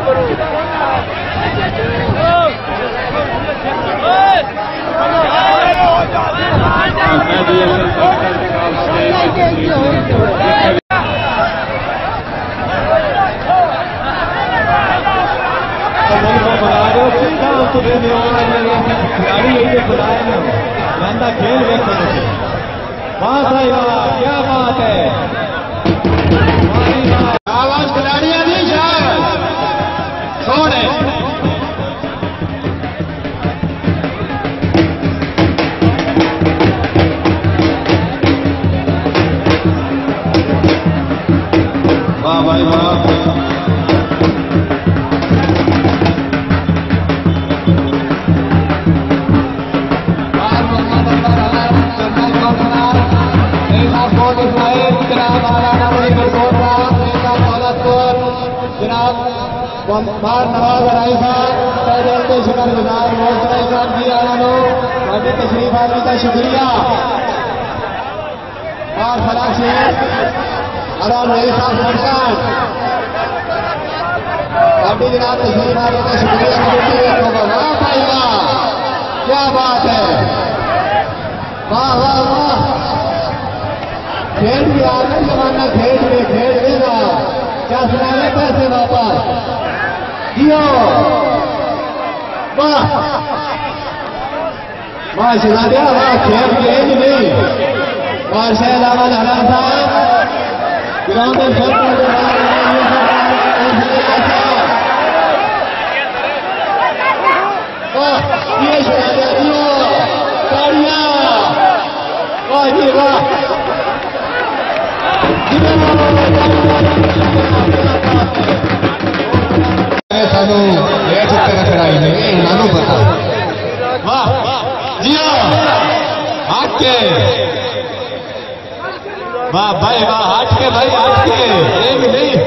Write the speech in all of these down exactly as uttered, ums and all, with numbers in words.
खेल क्या बात है। आवाज खिलाड़ियां नहीं शायद सोने वाह भाई वाह। बार नवाज राय साहब के शुक्रगुजार साहब जी आनो अभी तशरीफ आने का शुक्रिया और फला से अराम रही साहब सरकार अभी जनाब तशरीफ आने का शुक्रिया। वाह भाई वाह क्या बात है। वाह वाह वाह खेल भी आगे जमाना खेल में खेल देगा क्या सुनाने पैसे वापस जियो। वाह वाह शहजादिया वाह खेल गेंद नहीं और शहद अहमद हराम साहब ग्राउंड में सब वाह ये शहजादिया जियो ताड़ियां वाह जी वाह। सानू ये चक्कर खड़ाई नहीं नानू पता वाह जिया हाथ के वाह भाई वाह हाथ के भाई हाथ के एक नहीं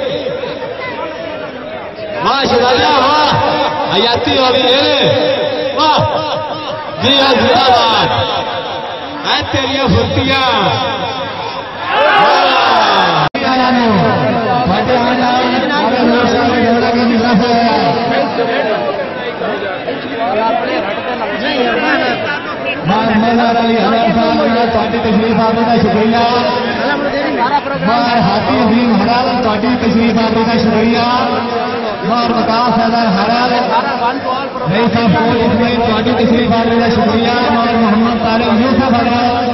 वाह शिवाजा वाह हयाती वाली है वाह जिया जिंदाबाद है तेरिया फुर्तियां पार्टी तशरीफ आने का शुक्रिया। हाथी अजीम हराल पार्टी तशरीफ आने का शुक्रिया। और विकास हैदर हराल नहीं साहब पार्टी तशरीफ आने का शुक्रिया। और मोहम्मद तारिक यूसुफ हराल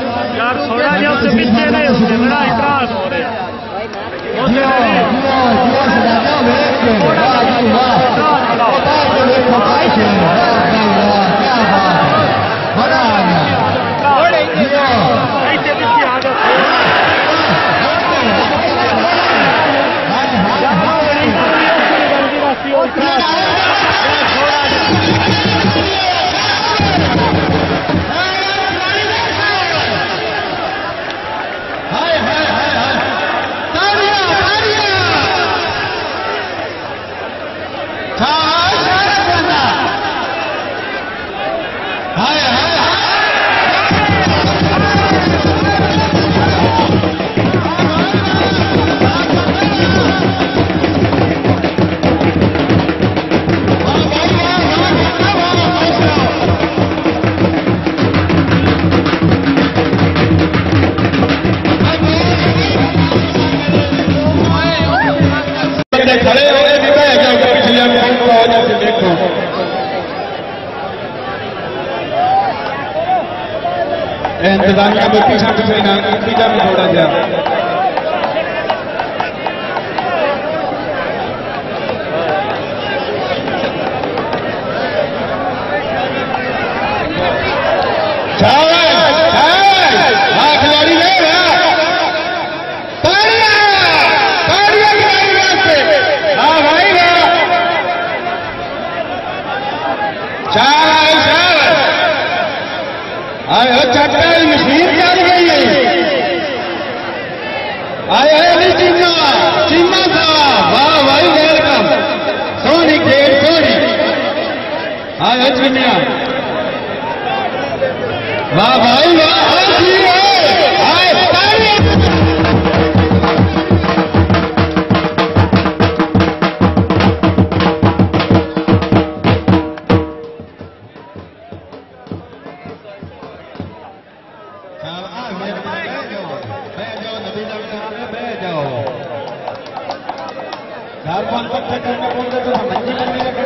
खड़े हो गए पिछले देखो इंतजामिया मुफ्ती साहब से नतीजा में थोड़ा सा चक्कर मशीन चल गई है। आए नहीं चीमा चीमा साहब वाह भाई वेलकम सोनी खेल सोनी आए चिमिया वाह भाई वाह चार पांच कट्ठे करना बोलते तो मंजी करने लगे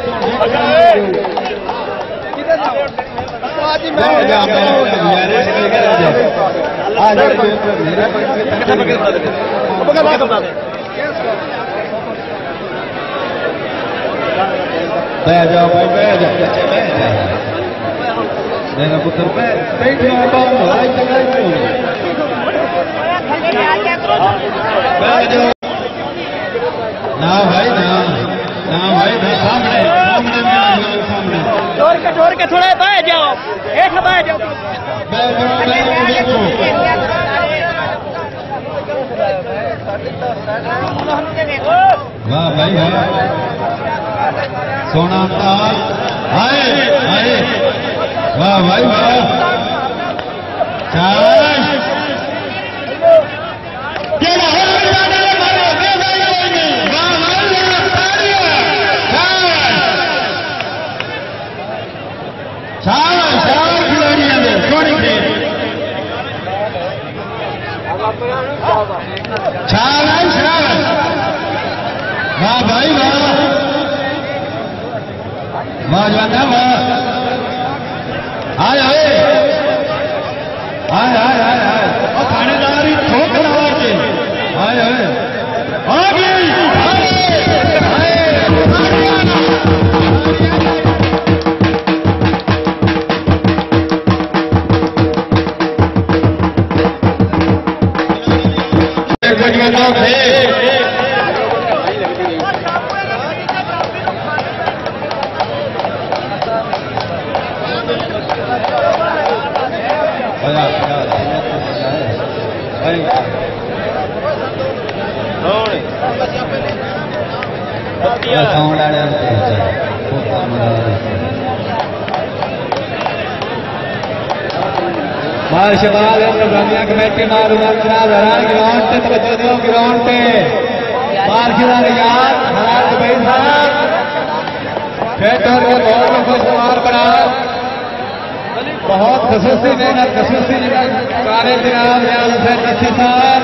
आज ही मैं जाता हूं यार आज मेरा पकड़ बात बता दे बैठ जाओ भाई बैठ जाओ मेरा पुत्र बैठ बैठ जाओ भाई चला ना भाई ना ना भाई ना सामने सामने सामने जोर के जोर के थोड़ा बैठ जाओ एक बैठ जाओ वाह भाई वाह सोना ताल आए आए वाह भाई वाह चार शाबाश शाबाश वाह भाई वाह वाह जाना वाह आए आए आए आए आए आए और थानेदारी ठोक लगा के आए आए आ गई आए आए मार्शबाल ब्रह्मिया कमेटी मार ग्राउंड से तवज्जो दो ग्राउंड पे मार्शबाल यार हरार भाई साहब खेतर के दौर में खुश मार बना बहुत खसूसी मेहनत खसूसी कार्य जनाब याद हुसैन नक्शी साहब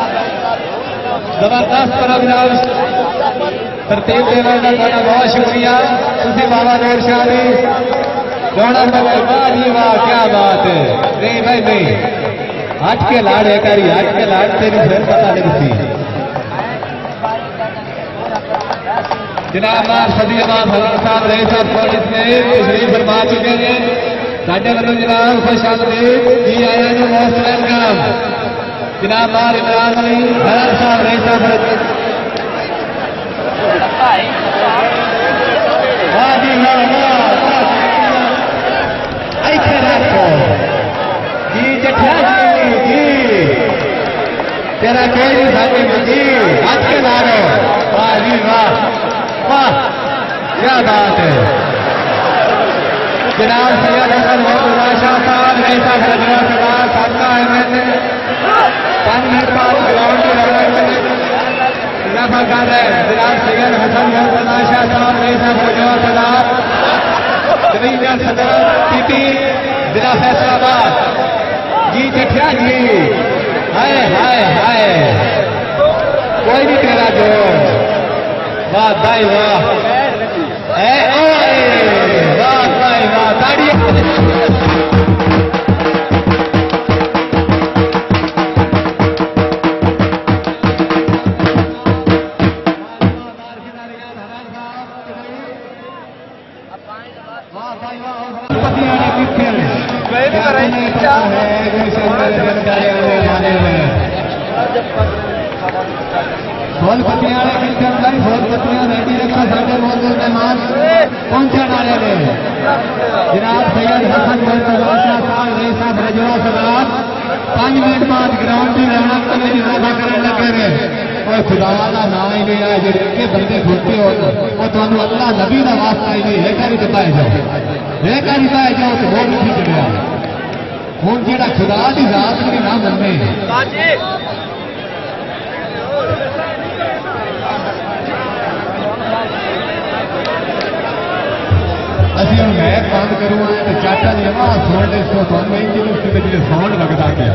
जबरदस्त प्रोग्राम तरतीब देने का बहुत शुक्रिया तुसी बाबा नूर शाह जी वाह जी वाह क्या बात है नहीं भाई नहीं हट के लाड़ है कारी हट के लाड़ तेरी फिर पता नहीं सी जनाब सदीबाद हजरत साहब रहे साहब कॉलेज में तशरीफ फरमा चुके हैं साढ़े वालों जनाब खुश आमदीद जी आया ने मोस्ट वेलकम जनाब मार इमरान अली हजरत साहब रहे साहब वाह जी वाह ऐसे रखो जी जठा जी तेरा कोई नहीं साथी जी आज के लारो वाह जी वाह वाह क्या बात है जनाब सैयद हसन मोहम्मद शाह साहब ऐसा हजरा सवाल साधना है मैंने पांच मिनट बाद ग्राउंड की रौनक इजाफा कर रहे हैं जनाब सैयद हसन मोहम्मद शाह साहब ऐसा हजरा सवाल जमीन सदर पीपी जिला फैसलाबाद जी जठिया जी हाय हाय हाय कोई भी तेरा जो वाह भाई वाह वाह भाई वाह ताड़ी फूल पत्तियां फूल पत्तियां रेडी रखो साढ़े मौजूद मेहमान पहुंचने वाले ने जनाब सैयद हसन मोहम्मद साहब रही साहब रजवा सलाम पांच मिनट बाद ग्राउंड की रौनक करने की इजाफा करने लगे ने और खुदा का नाम ही नहीं आए जो के बंदे खोटे हो और तुहानू अल्लाह नबी का वास्ता ही नहीं है करी बताए जाओ है करी बताए जाओ तो वो नहीं चढ़िया हूँ जेड़ा खुदा की जात की ना मने अभी हम मैच बंद करूँ तो चाचा जी ना साउंड इसको साउंड में इंजन उसके जो साउंड लगता गया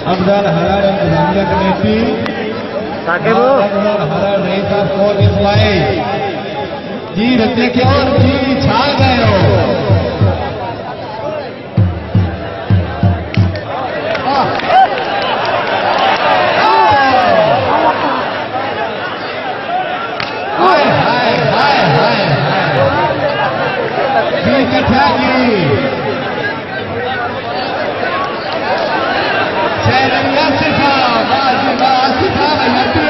अफजल हरार इंतजामिया कमेटी अफजल हरार रईस कोट इस्माइल जी रत्ने के और जी छा गए हो। हाय हाय हाय हाय जी कठिया जी शहरंगा सिखा बाजीबा सिखा लट्टी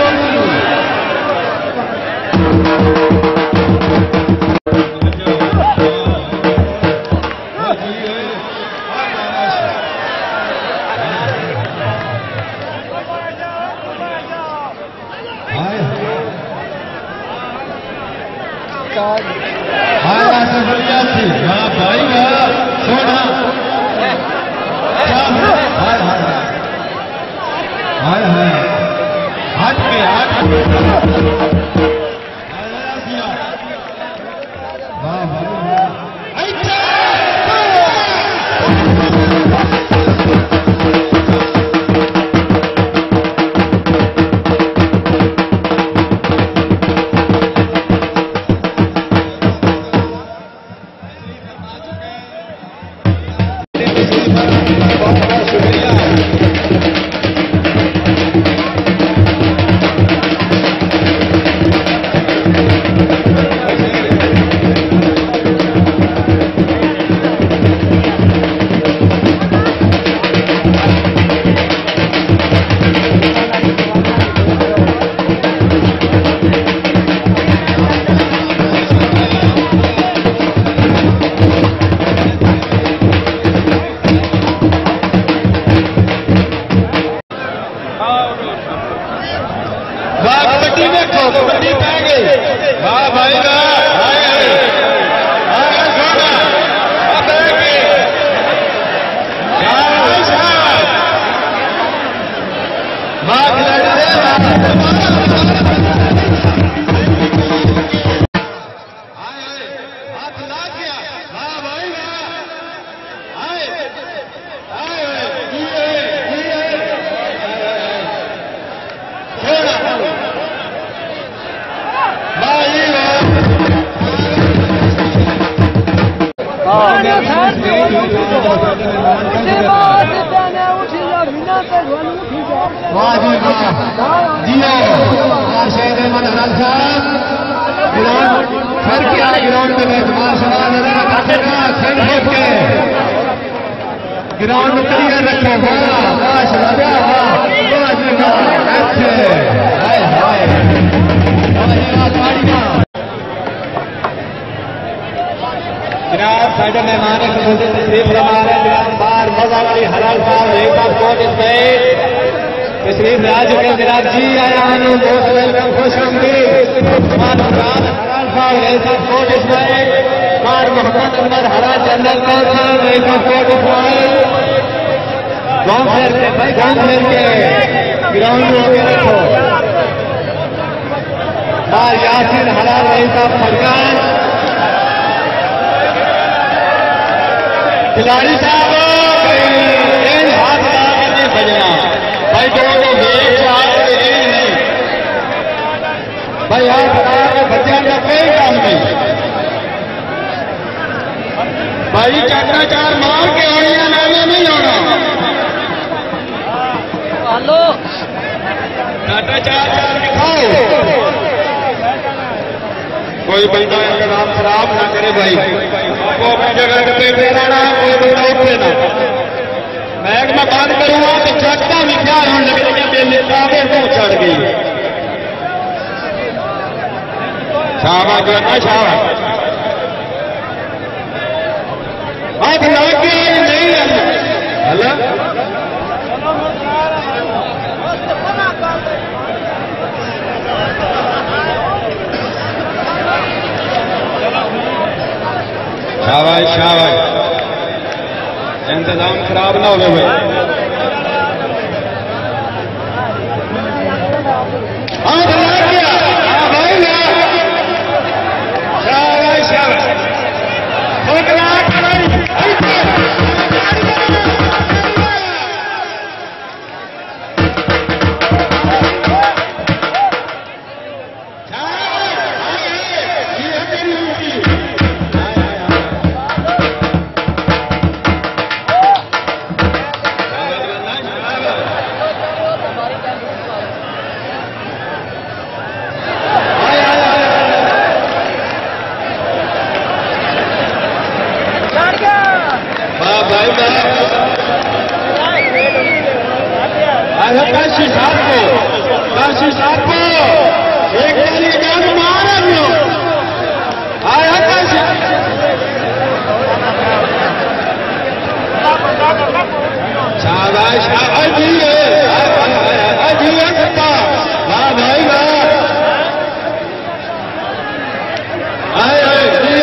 ग्राउंड क्लियर रखो। जनाब साढ़े मेहमान तशरीफ फरमा रहे जनाब बार मजा वाली हलाल साहब रेखा कोट इस्माइल तशरीफ ला चुके जनाब जी आया हूँ बहुत वेलकम खुश आमदीद हलाल साहब रेखा कोट इस्माइल बार मोहम्मद अमर हरा जनरल कौर साहब रेखा कोट इस्माइल गाँव फेर के भाई गाँव फेर के ग्राउंड में आगे रखो। बार यासिन हलाल रेखा फरकान खिलाड़ी साहब हाथ लगाने बजना भाई दोनों नहीं भाई हाथ लगा बच्चा का कोई काम नहीं भाई चाटा चार मार के आड़ियां लाने नहीं आना हेलो चाटा चार चार दिखाओ कोई बंदा इनका नाम खराब ना करे भाई वो अपनी जगह पे रहना कोई बंदा उठे ना मैं मैं बात करूंगा तो चटका भी क्या होने लगे मेरे काबे को चढ़ गई शाबाश करना शाबाश हाथ लाके नहीं हल्ला शाबाश शाबाश इंतजाम खराब ना हो गए शाबाश शाबाश आया काशी साहब को काशी साहब को एक वाली जान मारा लो आया काशी शाबाश शाबाश जी जी कप्पा वाह भाई वाह आए आए जी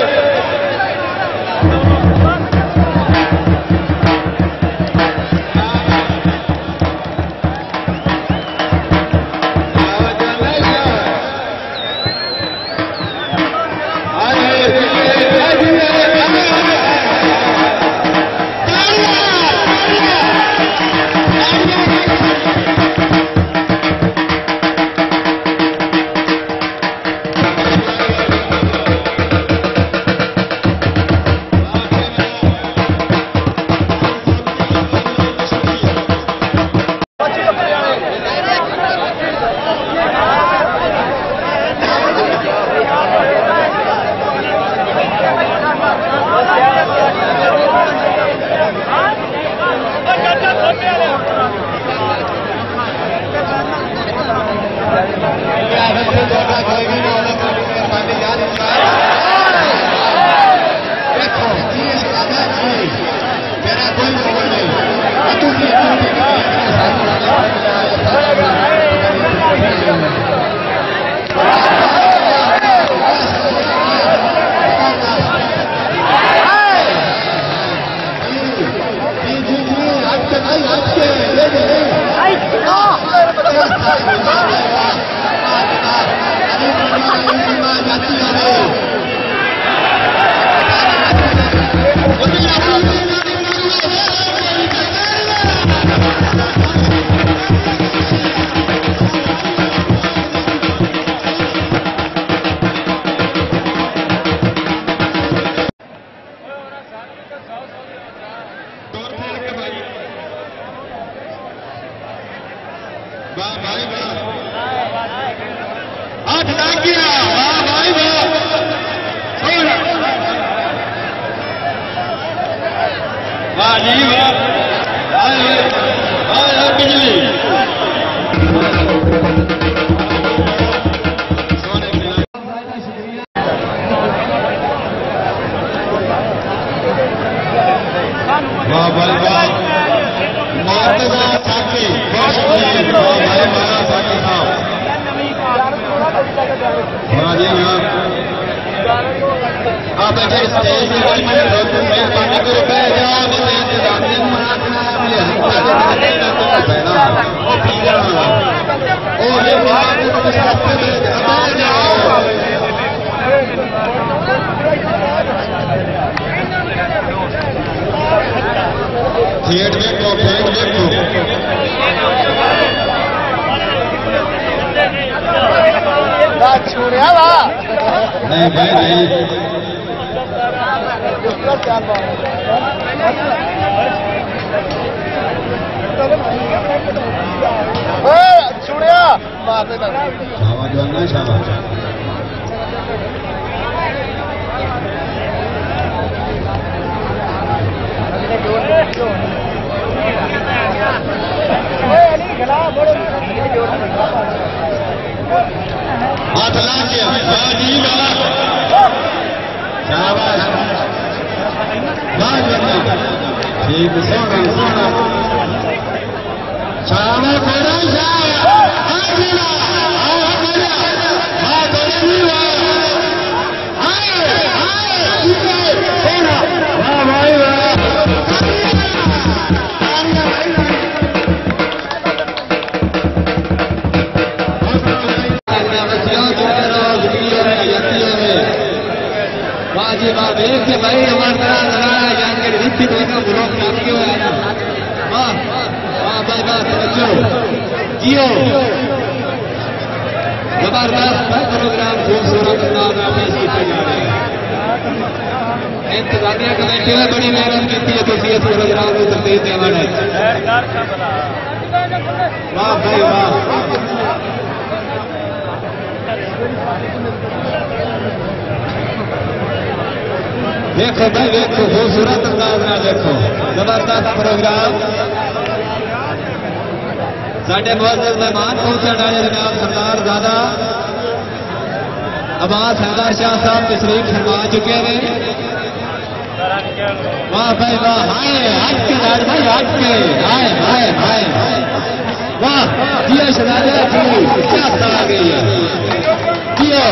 देखो भाई देखो खूबसूरत अंदाज में देखो जबरदस्त प्रोग्राम साढ़े मुअज़्ज़ज़ मेहमान पहुंचने वाले जनाब सरदार ज़ादा अब्बास हैदर शाह साहब तशरीफ फरमा चुके हैं। वाह भाई वाह, हाय हट के लाड भाई हट के, हाय हाय हाय वाह जिया शहजादा जी क्या आ गई है जियो।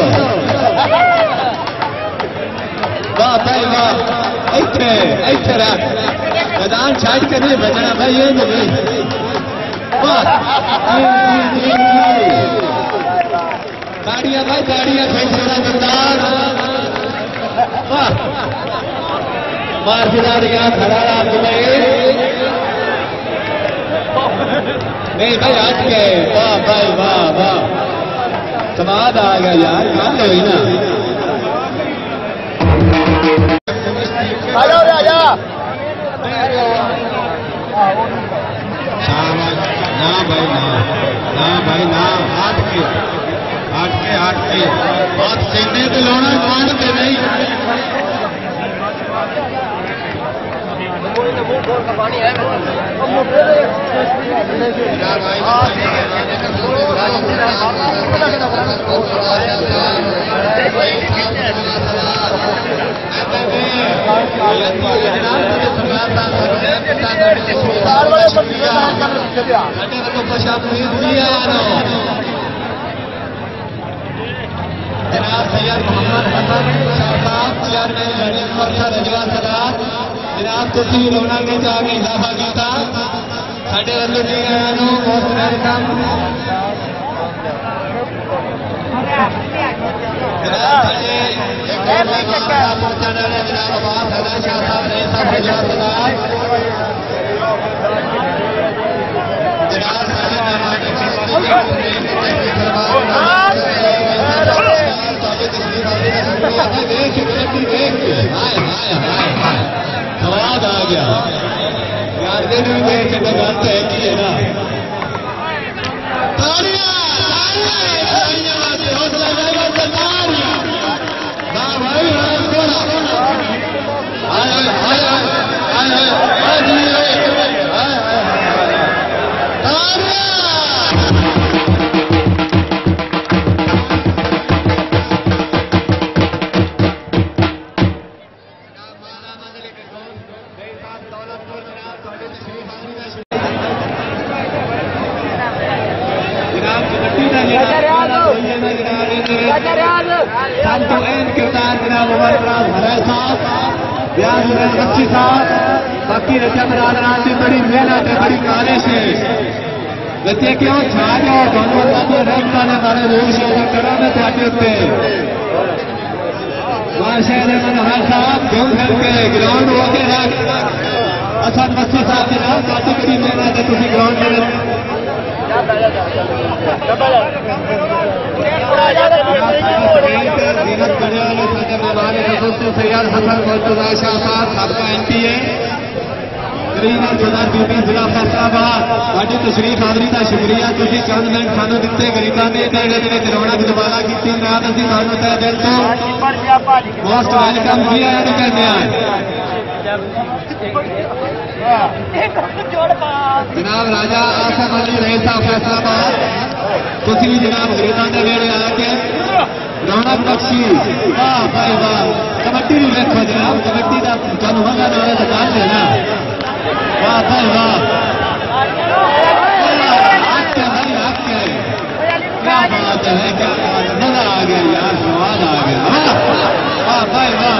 वाह भाई वाह, इतने इतने रख मैदान छाड़ के नहीं बजना भाई, ये नहीं वाह ताड़ियां भाई ताड़ियां खेलना बंदार वाह मार्जिदार यहाँ खड़ा रहा तुम्हें नहीं भाई हट गए। वाह भाई वाह वाह समाद आ गया यार, मान लो ना आ जाओ राजा। ना भाई ना ना भाई ना हट के हट के हट के बात सीने पे लोना मान पे नहीं। पानी है जनाब सैयद मोहम्मद हसन साहब चेयरमैन लड़ने मोर्चा रजवा सलाह जनाब तुसी लोना के जाके इजाफा किया साढ़े वालों ने बहुत वेलकम। जनाब मोर्चा लड़ने जनाब अब्बास हैदर शाह साहब रईस साहब रजवा सलाह जनाब स्वाद आ गया यार, दिन भी देख के बात है कि है ना तालियां तालियां हौसला जाएगा तालियां वाह भाई वाह थोड़ा हाय हाय हाय हाय हाय जी हाय तालियां बच्ची साहब बाकी रचा बरादरान की बड़ी मेहनत है, बड़ी कालिश है बच्चे क्यों छा जाओ दोनों रंगा ने मारे रोज शोर करा मैं थोड़े उत्ते माशाह मनोहर साहब घूम फिर के ग्राउंड हो के रख असद बच्ची साहब जनाब काफी बड़ी मेहनत है, तुम ग्राउंड में सैयद हसन मुर्तजा शाह साहब सबका एम पी है करीब सदर ड्यूटी जिला फैसलाबाद साड़ी तशरीफ हाजरी का शुक्रिया। तुम चंद मिनट सानू दिते गरीबों ने जिन्हें रौनक दुबारा की रात अभी सानू तय दिल तो मोस्ट वेलकम किया कहते हैं। जनाब राजा आसम अली रईस साहब फैसलाबाद तुम जनाब गरीबों के वेड़े आके रौनक बख्शी वाह भाई वाह। कबड्डी भी देखो जनाब, कबड्डी का तुम मजा ना तो जान लेना वाह भाई वाह क्या बात है, क्या बात है, मजा आ गया यार, स्वाद आ गया वाह भाई वाह।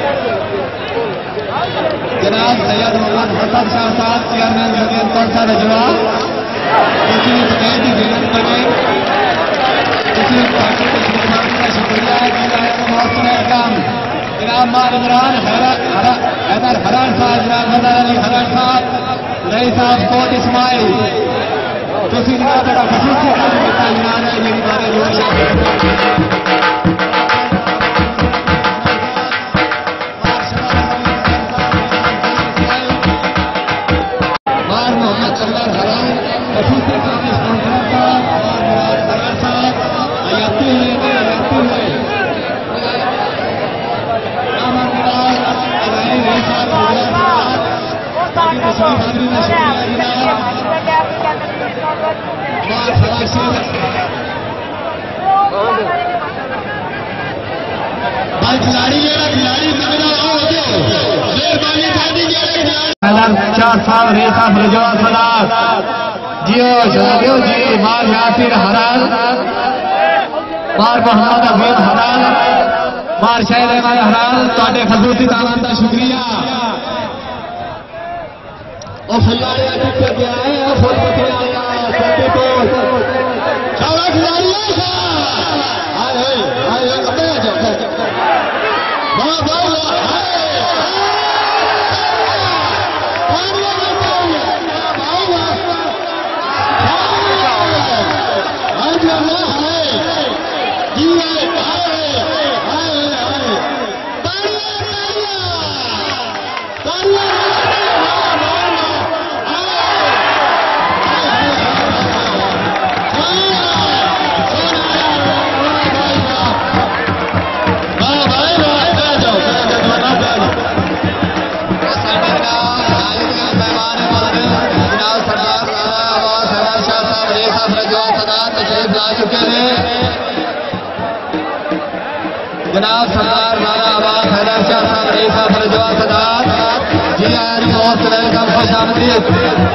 जनाब सैयद मोहम्मद हसन शाह साहब चेयरमैन यूनियन मोर्चा रजवा किसी पटेल की मेहनत बने किसी पार्टी के शुक्रिया मोस्ट वेलकम। जनाब माल इमरान हैदर हरान साहब जनाब हदर अली हरान साहब रई साहब कोट इस्माइल तुसी जनाब बड़ा खसूसी काम किया इनाम है मेरी बारे लोग शाह साहब रेसा रजवा सदात जियो जनाबियो जी मार यासिर हलाल मार मोहम्मद अमीन हलाल मार शहर रहमान हलाल तुहाडे खसूसी तावन दा शुक्रिया ओ फुलारे टिक गया है ओ फुल पतिया सभी को शाबाश खिलाड़ियों आए आए आए कब आ जाओ वाह वाह वाह जनाब सरदार राणा आबाद हैदर शाह साहब रेसा रजवा सदात जी आज बहुत वेलकम खुश आमदीद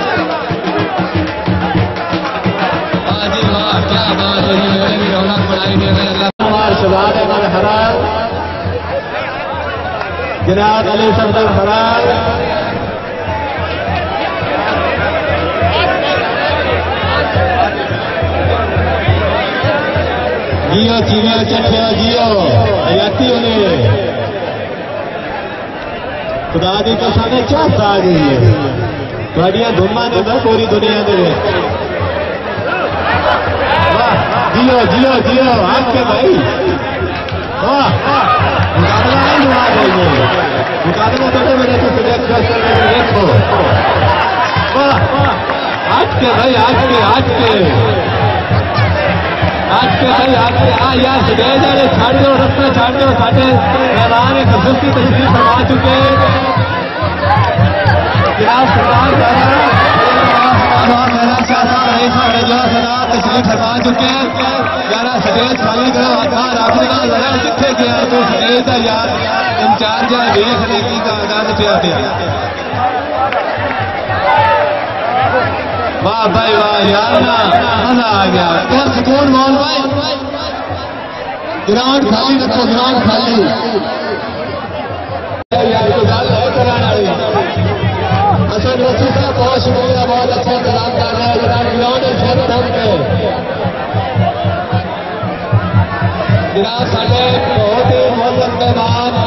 वाह जी वाह क्या बात है जी रौनक बढ़ाई दे रहे अल्लाह हमार शबाब अहमद हरार जनाब अली सफदर हरार जियो चीनियो चखियो जियो हयाती उन्हें खुदा दी कसम ने चाहत आ गई है थोड़िया धुम्मा ने तो पूरी दुनिया दे वाह जियो जियो जियो आपके भाई वाह मुकाबला नहीं हुआ गई है मुकाबला तो मेरे को सिलेक्ट देखो वाह आज के भाई आज के आज के आज के भाई आज के आ यार सुबह जाने छाड़ दो रस्ता छाड़ दो साढ़े मेहमान खसूसी तशरीफ फरमा चुके जनाब सरदार तशरीफ फरमा चुके यार सटेज खाली करो आधार आपने लड़ा कितने गया तो सटेज है यार इंचार्ज है देखने की आजाद पे आते वाह भाई वाह यार ना मजा आ गया कौन सुकून मोहन भाई ग्राउंड खाली रखो ग्राउंड खाली यार तो गल है कराने वाली असल रसी साहब बहुत शुक्रिया बहुत अच्छा इंतजाम कर रहे हैं जनाब ग्राउंड सब थम के जनाब साढ़े बहुत ही मोहब्बत मेहमान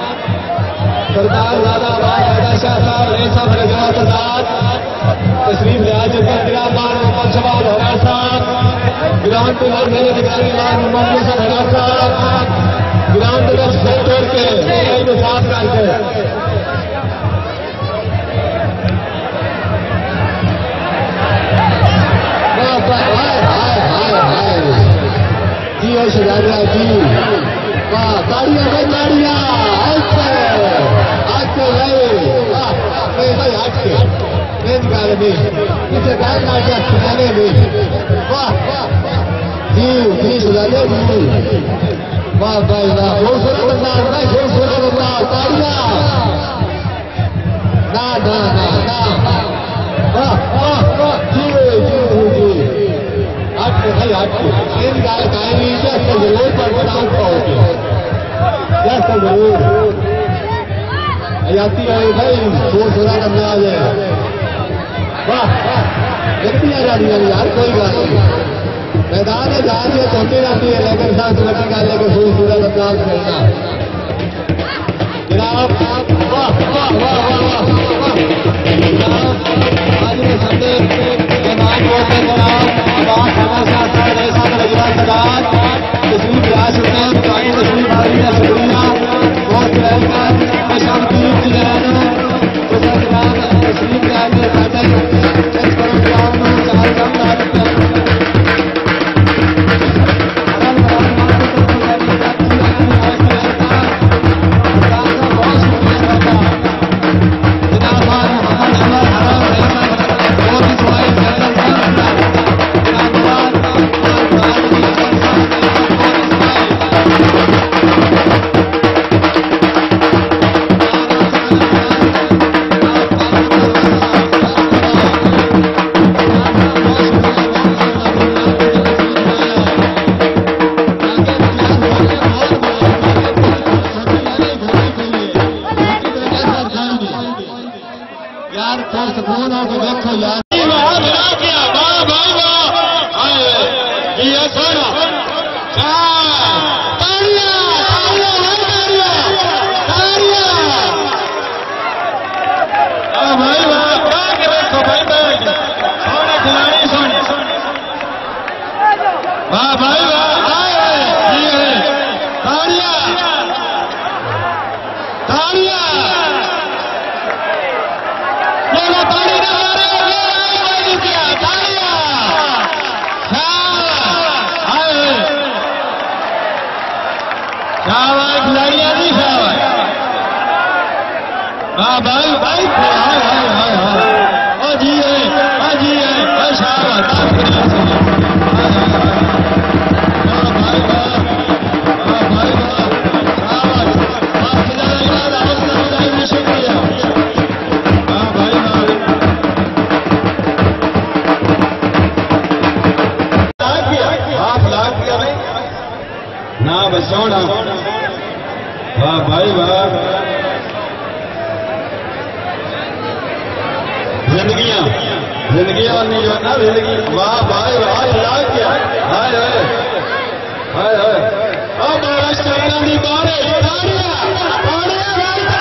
सरदार राणा आबाद हैदर शाह साहब रेसा रजवा सदात तशरीफ ले आ चुके हैं गिरामान मोहम्मद शबाब हरा साहब ग्राउंड पे और मेरे अधिकारी मोहम्मद मुसर हरा साहब ग्राउंड पे से छोड़ के को साफ करके जी और शजारिया जी वाह ताड़ियां भाई ताड़ियां आज के भाई वाह भाई आज के निकाले भी इसे गाय काटे खिलाने भी वाह जी जी सुधारे जी वाह भाई वाह खूबसूरत अंदाज भाई खूबसूरत अंदाज ताड़ियां ना ना ना ना वाह वाह वाह जी जी जी आठ के भाई आठ के इन गाय गायनी जैसे जरूर पर बनाओ पाओगे जैसे जरूर हयाती आए भाई खूबसूरत अंदाज है वाह गलती आ जाती है यार कोई बात नहीं मैदान में जहां से चौकी रहती है लेकिन साथ लड़की का लेकर खूबसूरत अंदाज करना जनाब वाह वाह वाह वाह जनाब आज के संडे जनाब बोलते जनाब आवाज हमेशा साढ़े सात रजवा सदात तशरीफ ले आ चुके हैं पुरानी तशरीफ आ रही है शुक्रिया बहुत वेलकम खुशामदीद जी जनाब तशरीफ ले आके बैठक वाह भाई वाह, ताड़िया ताड़िया, ये ना ताड़ी ना मारे, ये नहीं किया, ताड़िया, शाबाश, आए, शाबाश खिलाड़ियां नहीं, शाबाश, वाह भाई भाई, हाय हाय हाय हाय, ओ जी है, ओ जी है, ओ शाबाश, ना बचौना, वाह भाई वाह, जिंदगियां जिंदगियां नहीं जो ना जिंदगी, वाह भाई वाह, लाग गया, हाय हाय हाय हाय, अब महाराष्ट्र की बारे ताड़ियां ताड़ियां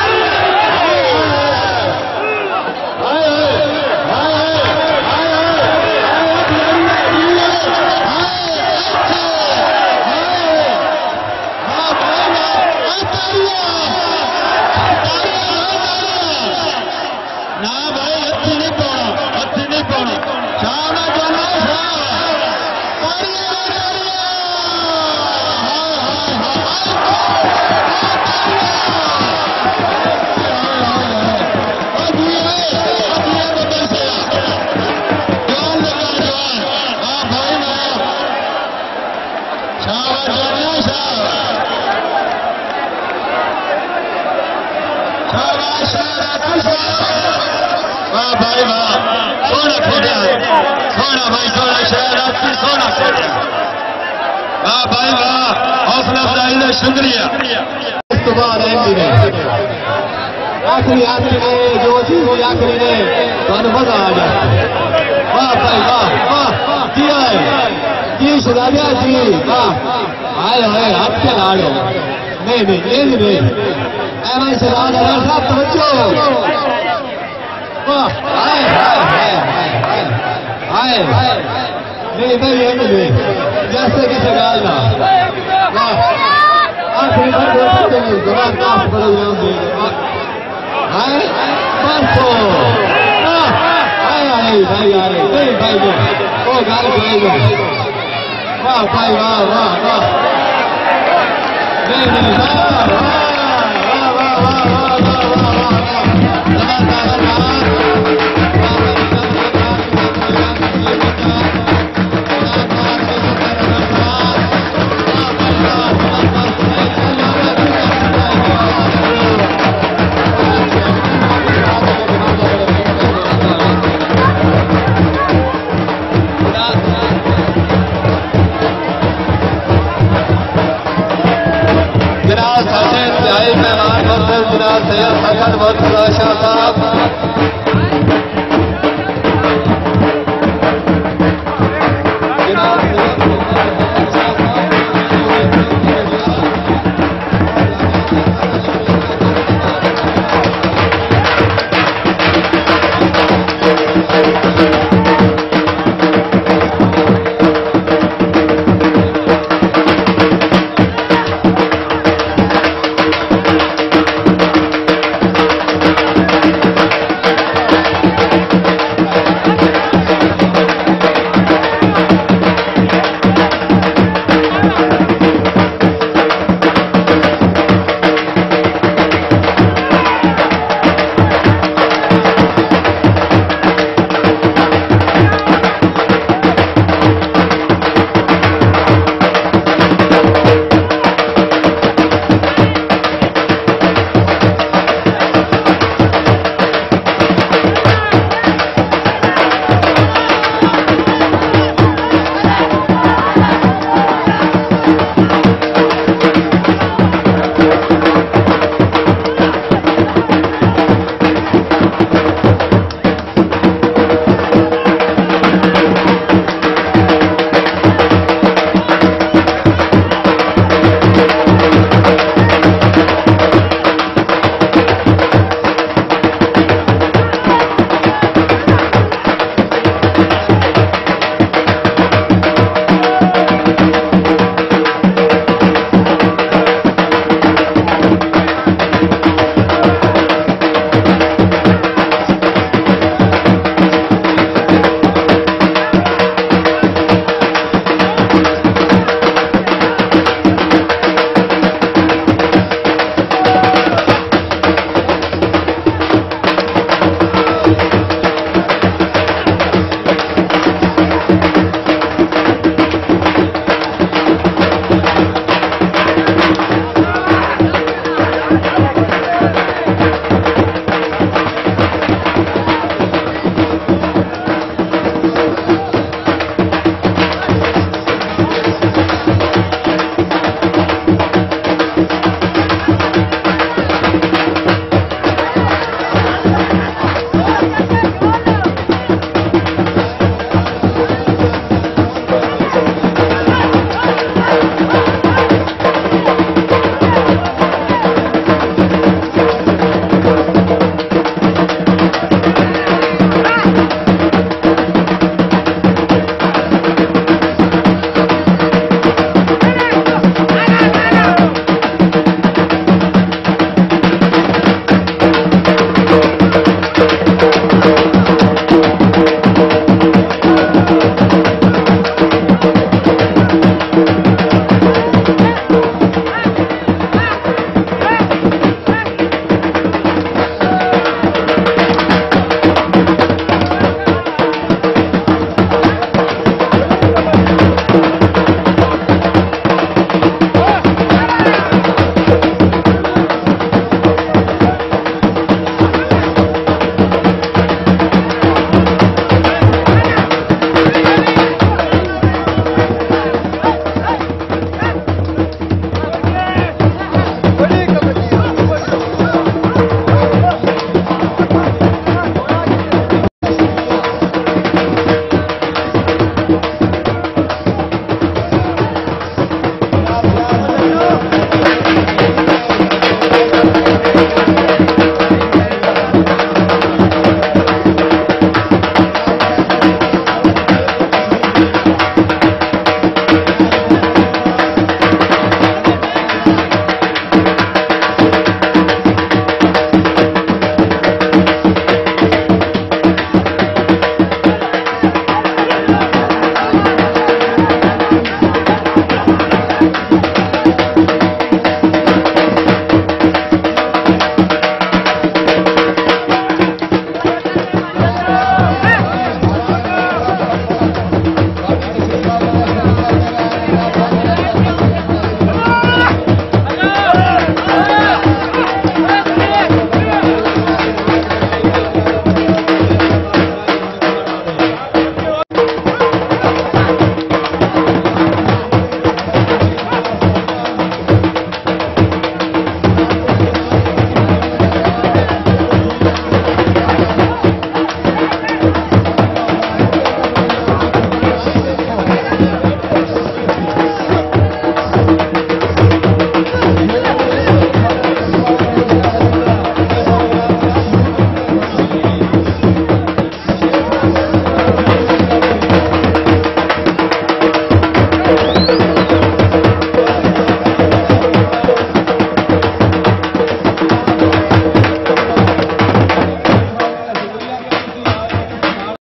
हाय हाय हाय हाय ना भाई, हथी नहीं पाना, हथी नहीं पाना, शाना जाना वाह भाई वाह, सोना खेलिया, सोना भाई सोना, शहर सोना खेलिया, वाह भाई वाह, हौसला अफजाई ने शुक्रिया। इस तो बाद आखिरी आखिरी ने जो चीज हुई आखिरी ने तो मजा आ गया, वाह भाई वाह वाह, जी है जी शहजादिया जी, वाह आए आए हाथ के लाड़ो, नहीं नहीं ये नहीं, एवं शहजादा साहब तवज्जो, वाह आए आए आए आए, नहीं नहीं ये नहीं, जैसे कि सगाल ना, वाह आखिरी बार बोलते नहीं, जवाब काफ बदल जाओगे, आए परसों, आए आए भाई आए, नहीं भाई वो वो गाल भाई वो, वाह भाई वाह वाह वाह, नहीं नहीं वाह वाह वाह वाह वाह वाह जनाब साढ़े इंतहाई मेहमान बहुत जनाब सैयद हसन बहुत शाह साहब